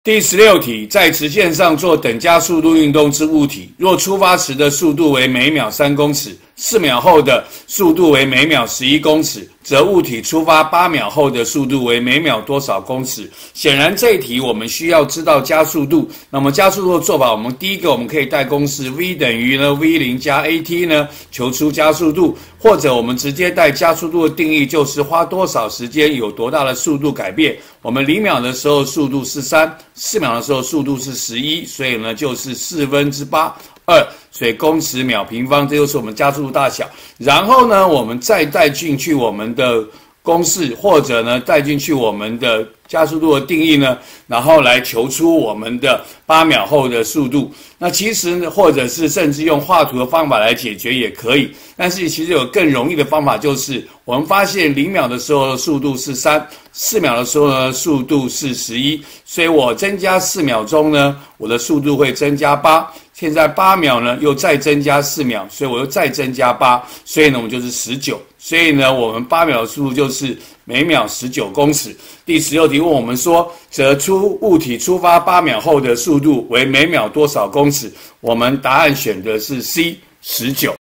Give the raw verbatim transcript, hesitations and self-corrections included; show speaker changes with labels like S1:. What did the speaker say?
S1: 第十六题，在直线上做等加速度运动之物体，若出发时的速度为每秒三公尺，四秒后的速度为每秒十一公尺，则物体出发八秒后的速度为每秒多少公尺？显然这一题我们需要知道加速度。那么加速度的做法，我们第一个我们可以带公式 v 等于呢 v 零 加 at 呢，求出加速度，或者我们直接带加速度的定义，就是花多少时间有多大的速度改变。我们零秒的时候速度是三，四秒的时候速度是十一，所以呢就是四分之八。二，所以公尺秒平方，这就是我们加速度大小。然后呢，我们再带进去我们的公式，或者呢带进去我们的加速度的定义呢，然后来求出我们的八秒后的速度。那其实呢，或者是甚至用画图的方法来解决也可以。但是其实有更容易的方法，就是我们发现零秒的时候速度是三，四秒的时候呢速度是十一，所以我增加四秒钟呢，我的速度会增加八。现在八秒呢，又再增加四秒，所以我又再增加八，所以呢，我们就是十九。所以呢，我们八秒的速度就是每秒十九公尺。第十六题问我们说，则出物体出发八秒后的速度为每秒多少公尺？我们答案选的是 C， 十九。